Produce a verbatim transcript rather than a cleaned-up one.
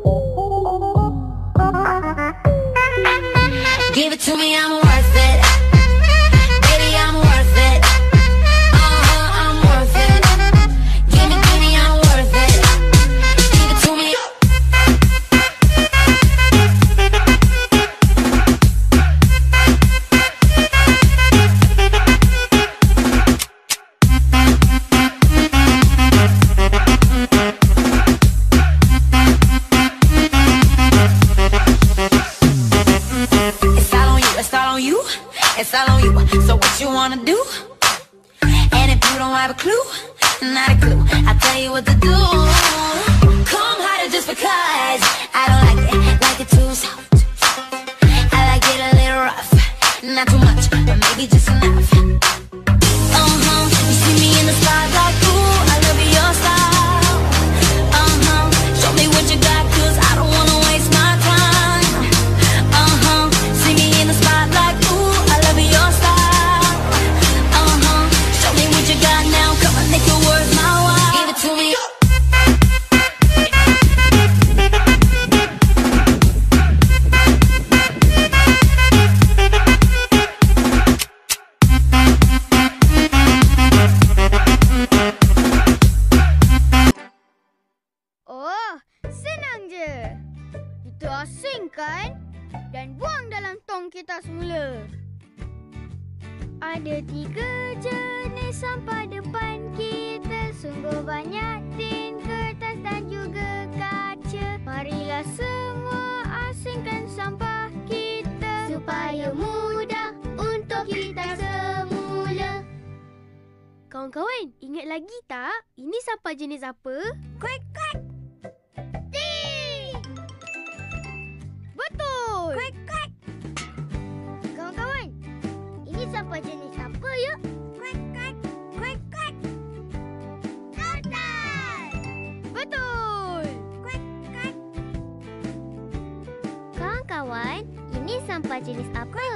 Give it to me, I'm worth it. Baby, I'm worth it. Uh-huh, I'm worth it. Give me, give me, I'm worth it. Give it to me. It's all on you, so what you wanna do? And if you don't have a clue, not a clue, I'll tell you what to do. Come harder just because I don't like it, like it too soft. I like it a little rough, not too much, but maybe just enough. Uh-huh, you see me in the spotlight, ooh, I love your style. Uh-huh, show me what you got, cause I don't wanna waste my time. Uh-huh, see me in the spotlight, ooh, your style. Uh-huh, show me what you got now. Come on, make it worth my while. Give it to me. Oh, senang je. Itu asing kan? Dan buang dalam tong kita semula. Ada tiga jenis sampah depan kita. Sungguh banyak tin, kertas dan juga kaca. Marilah semua asingkan sampah kita supaya mudah untuk kita semula. Kawan-kawan, ingat lagi tak? Ini sampah jenis apa? Kuek kuek. Tin. Betul. Kuek kuek. Kawan-kawan, ini sampah jenis apa ya? Kuek kuek, kuek kuek. Kertas. Betul. Kuek kuek. Kawan-kawan, ini sampah jenis apa